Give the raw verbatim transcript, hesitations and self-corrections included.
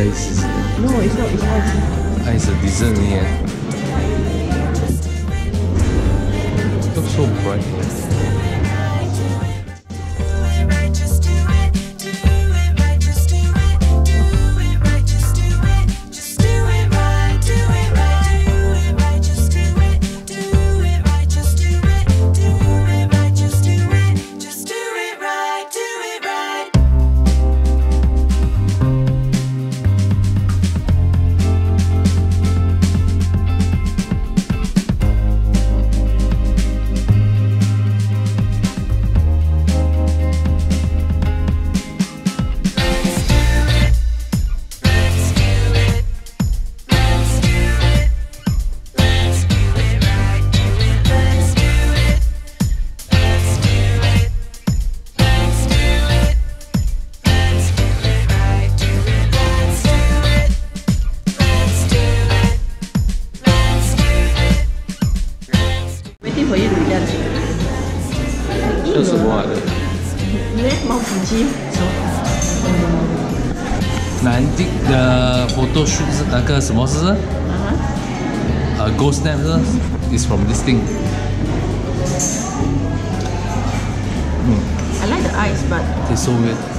ice. No, it's not. It's ice. Ice is dessert here. It looks so bright. For you to dance. 这是什么来的？ 呢，毛腹肌。 南地的 photo shoot 是那个什么是？呃 ，ghost snap 是 is from this thing. I like the eyes, but it's so weird.